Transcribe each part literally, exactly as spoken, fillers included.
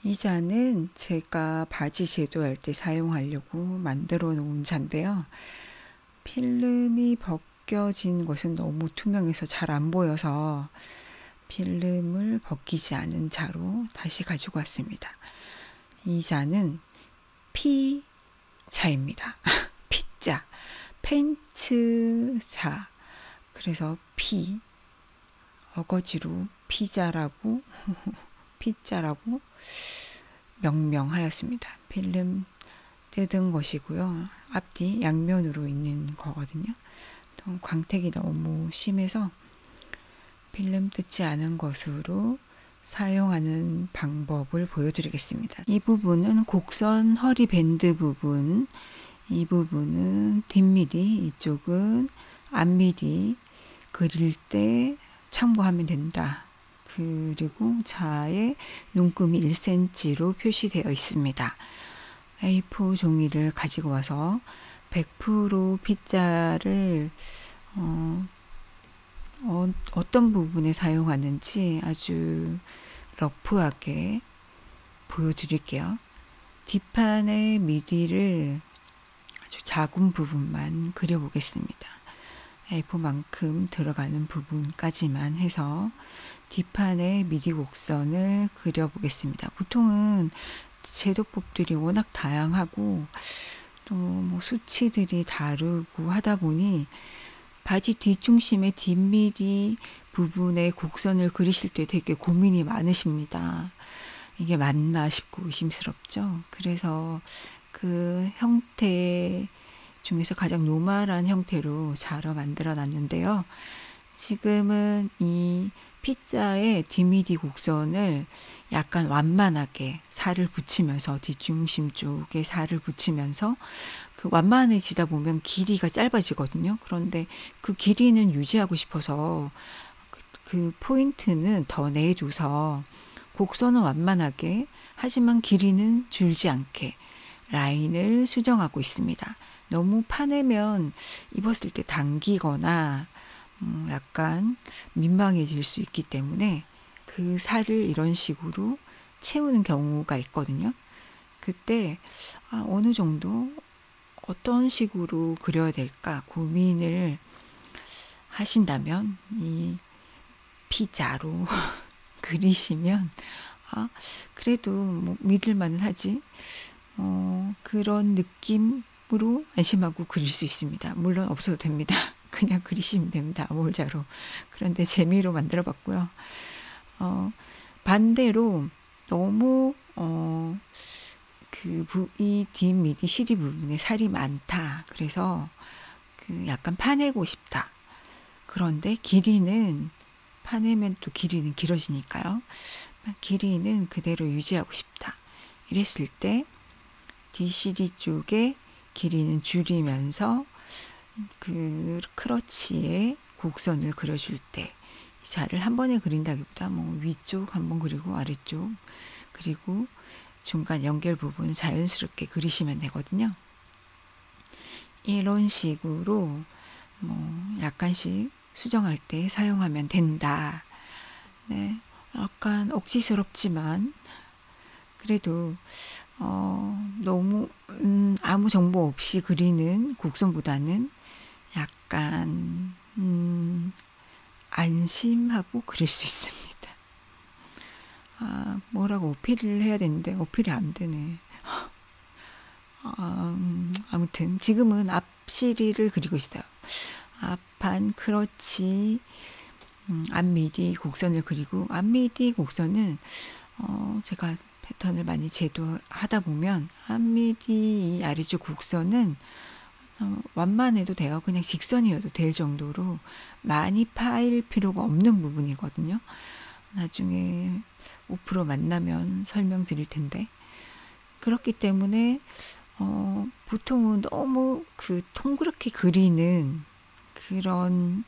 이 자는 제가 바지 제도할 때 사용하려고 만들어 놓은 자인데요. 필름이 벗겨진 것은 너무 투명해서 잘 안 보여서 필름을 벗기지 않은 자로 다시 가지고 왔습니다. 이 자는 피자입니다. 피자, 팬츠자. 그래서 피, 어거지로 피자라고 피자라고 명명하였습니다. 필름 뜯은 것이고요. 앞뒤 양면으로 있는 거거든요. 또 광택이 너무 심해서 필름 뜯지 않은 것으로 사용하는 방법을 보여드리겠습니다. 이 부분은 곡선 허리 밴드 부분, 이 부분은 뒷미디, 이쪽은 앞미디 그릴 때 참고하면 된다. 그리고 자의 눈금이 일 센티미터로 표시되어 있습니다. 에이 사 종이를 가지고 와서 백 퍼센트 피자를 어, 어, 어떤 부분에 사용하는지 아주 러프하게 보여드릴게요. 뒷판의 미디를 아주 작은 부분만 그려보겠습니다. 에이 사만큼 들어가는 부분까지만 해서 뒷판의 미디 곡선을 그려보겠습니다. 보통은 제도법들이 워낙 다양하고 또 뭐 수치들이 다르고 하다 보니 바지 뒷중심의 뒷미디 부분의 곡선을 그리실 때 되게 고민이 많으십니다. 이게 맞나 싶고 의심스럽죠. 그래서 그 형태 중에서 가장 노멀한 형태로 자로 만들어 놨는데요. 지금은 이 피자의 뒷미디 곡선을 약간 완만하게 살을 붙이면서 뒷중심 쪽에 살을 붙이면서 그 완만해지다 보면 길이가 짧아지거든요. 그런데 그 길이는 유지하고 싶어서 그, 그 포인트는 더 내줘서 곡선은 완만하게 하지만 길이는 줄지 않게 라인을 수정하고 있습니다. 너무 파내면 입었을 때 당기거나 음, 약간 민망해질 수 있기 때문에 그 살을 이런 식으로 채우는 경우가 있거든요. 그때 아, 어느 정도 어떤 식으로 그려야 될까 고민을 하신다면 이 피자로 그리시면 아, 그래도 뭐 믿을만은 하지 어, 그런 느낌으로 안심하고 그릴 수 있습니다. 물론 없어도 됩니다. 그냥 그리시면 됩니다. 몰자로. 그런데 재미로 만들어 봤고요. 어, 반대로 너무 어, 그 이 뒷미디 시리 부분에 살이 많다. 그래서 그 약간 파내고 싶다. 그런데 길이는 파내면 또 길이는 길어지니까요. 길이는 그대로 유지하고 싶다. 이랬을 때 뒷시리 쪽에 길이는 줄이면서 그 크러치에 곡선을 그려줄 때 이 자를 한 번에 그린다기보다 뭐 위쪽 한번 그리고 아래쪽 그리고 중간 연결 부분 자연스럽게 그리시면 되거든요. 이런 식으로 뭐 약간씩 수정할 때 사용하면 된다. 네, 약간 억지스럽지만 그래도 어, 너무 음, 아무 정보 없이 그리는 곡선보다는 약간 음, 안심하고 그릴 수 있습니다. 아, 뭐라고 어필을 해야 되는데 어필이 안 되네. 아, 음, 아무튼 지금은 앞시리를 그리고 있어요. 앞판 크러치 음, 앞미디 곡선을 그리고 앞미디 곡선은 어, 제가 패턴을 많이 제도하다 보면 앞미디 이 아래쪽 곡선은 어, 완만해도 돼요. 그냥 직선이어도 될 정도로 많이 파일 필요가 없는 부분이거든요. 나중에 오 프로 만나면 설명드릴 텐데 그렇기 때문에 어, 보통은 너무 그 동그랗게 그리는 그런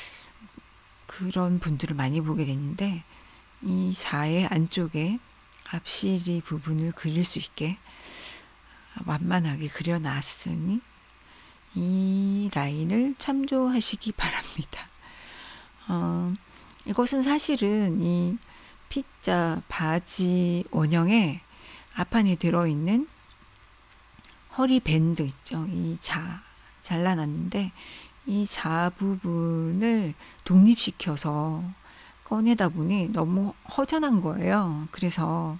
그런 분들을 많이 보게 되는데 이 자의 안쪽에 앞시리 부분을 그릴 수 있게 완만하게 그려놨으니 이 라인을 참조하시기 바랍니다. 어, 이것은 사실은 이 피자 바지 원형에 앞판에 들어있는 허리 밴드 있죠. 이 자, 잘라놨는데 이 자 부분을 독립시켜서 꺼내다 보니 너무 허전한 거예요. 그래서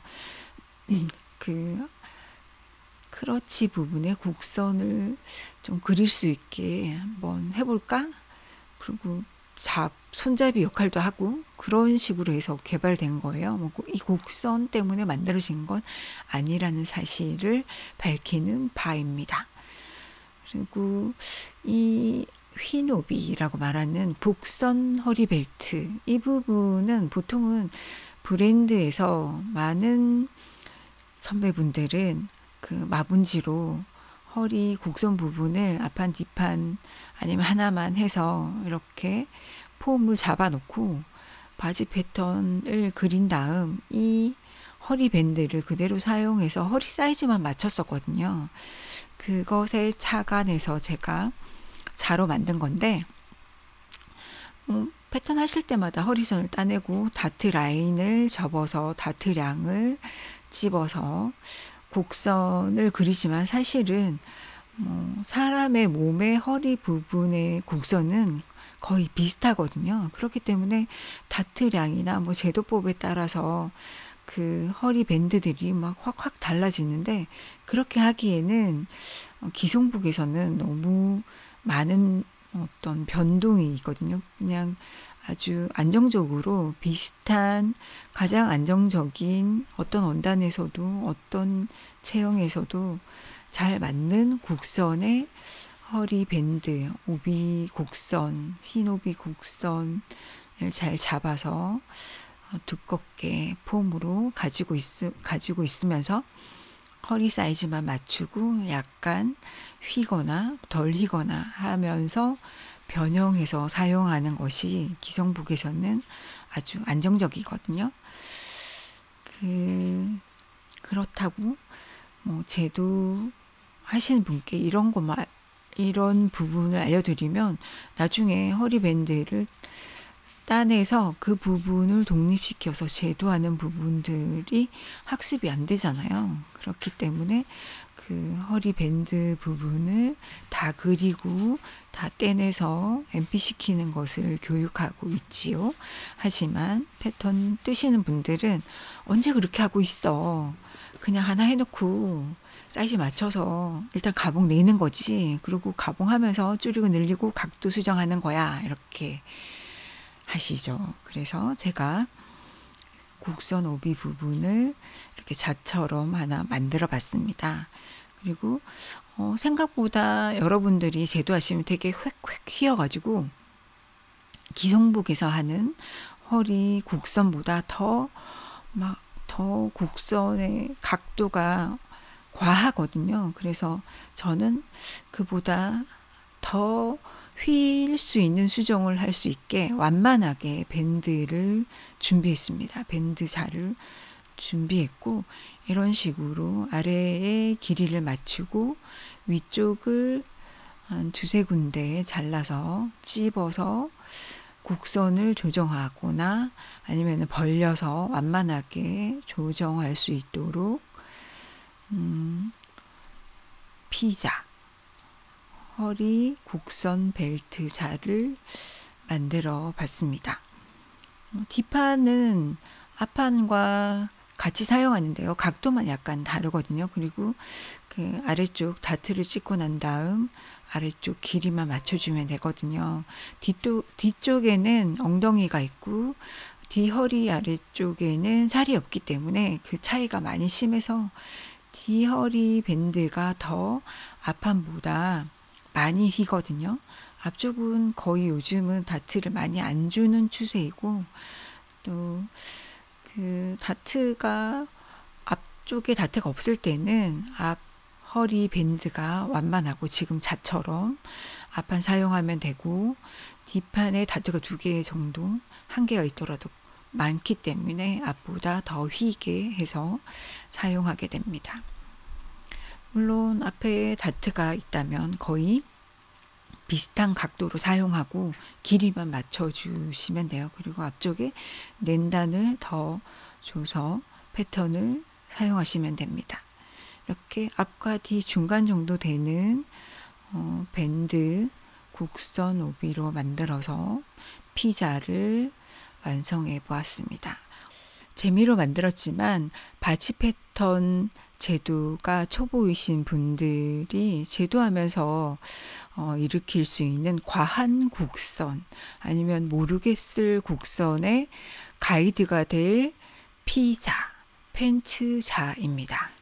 그 크러치 부분에 곡선을 좀 그릴 수 있게 한번 해볼까? 그리고 잡, 손잡이 역할도 하고 그런 식으로 해서 개발된 거예요. 뭐 이 곡선 때문에 만들어진 건 아니라는 사실을 밝히는 바입니다. 그리고 이 휘노비라고 말하는 복선 허리벨트, 이 부분은 보통은 브랜드에서 많은 선배분들은 그 마분지로 허리 곡선 부분을 앞판 뒷판 아니면 하나만 해서 이렇게 폼을 잡아 놓고 바지 패턴을 그린 다음 이 허리 밴드를 그대로 사용해서 허리 사이즈만 맞췄었거든요. 그것에 착안해서 제가 자로 만든 건데, 음, 패턴 하실 때마다 허리선을 따내고 다트 라인을 접어서 다트량을 집어서 곡선을 그리지만 사실은 뭐 사람의 몸의 허리 부분의 곡선은 거의 비슷하거든요. 그렇기 때문에 다트량이나 뭐 제도법에 따라서 그 허리 밴드들이 막 확확 달라지는데, 그렇게 하기에는 기성북에서는 너무 많은 어떤 변동이 있거든요. 그냥 아주 안정적으로 비슷한 가장 안정적인 어떤 원단에서도 어떤 체형에서도 잘 맞는 곡선의 허리 밴드, 오비 곡선, 흰 오비 곡선을 잘 잡아서 두껍게 폼으로 가지고, 있, 가지고 있으면서 허리 사이즈만 맞추고 약간 휘거나 덜 휘거나 하면서 변형해서 사용하는 것이 기성북에서는 아주 안정적이거든요. 그, 그렇다고 뭐 제도 하시는 분께 이런 것만, 이런 부분을 알려드리면 나중에 허리밴드를 따내서 그 부분을 독립시켜서 제도하는 부분들이 학습이 안 되잖아요. 그렇기 때문에 그 허리밴드 부분을 다 그리고 다 떼내서 엠피 시키는 것을 교육하고 있지요. 하지만 패턴 뜨시는 분들은 언제 그렇게 하고 있어. 그냥 하나 해놓고 사이즈 맞춰서 일단 가봉 내는 거지. 그리고 가봉하면서 줄이고 늘리고 각도 수정하는 거야. 이렇게 하시죠. 그래서 제가 곡선 오비 부분을 이렇게 자처럼 하나 만들어 봤습니다. 그리고 어, 생각보다 여러분들이 제도하시면 되게 획획 휘어가지고 기성북에서 하는 허리 곡선보다 더 막 더 곡선의 각도가 과하거든요. 그래서 저는 그보다 더 휠 수 있는 수정을 할 수 있게 완만하게 밴드를 준비했습니다. 밴드 자를 준비했고, 이런 식으로 아래의 길이를 맞추고 위쪽을 한 두세 군데 잘라서 찝어서 곡선을 조정하거나 아니면 벌려서 완만하게 조정할 수 있도록 음, 피자 허리 곡선 벨트 자를 만들어 봤습니다. 뒷판은 앞판과 같이 사용하는데요. 각도만 약간 다르거든요. 그리고 그 아래쪽 다트를 찍고 난 다음 아래쪽 길이만 맞춰주면 되거든요. 뒤쪽, 뒤쪽에는 엉덩이가 있고 뒤허리 아래쪽에는 살이 없기 때문에 그 차이가 많이 심해서 뒤허리 밴드가 더 앞판보다 많이 휘거든요. 앞쪽은 거의 요즘은 다트를 많이 안 주는 추세이고, 또 그 다트가 앞쪽에 다트가 없을 때는 앞 허리 밴드가 완만하고 지금 자처럼 앞판 사용하면 되고, 뒷판에 다트가 두 개 정도, 한 개가 있더라도 많기 때문에 앞보다 더 휘게 해서 사용하게 됩니다. 물론 앞에 다트가 있다면 거의 비슷한 각도로 사용하고 길이만 맞춰주시면 돼요. 그리고 앞쪽에 낸단을 더 줘서 패턴을 사용하시면 됩니다. 이렇게 앞과 뒤 중간 정도 되는 어, 밴드 곡선 오비로 만들어서 피자를 완성해 보았습니다. 재미로 만들었지만 바지 패턴 제도가 초보이신 분들이 제도하면서 어, 일으킬 수 있는 과한 곡선 아니면 모르겠을 곡선의 가이드가 될 피자, 팬츠자입니다.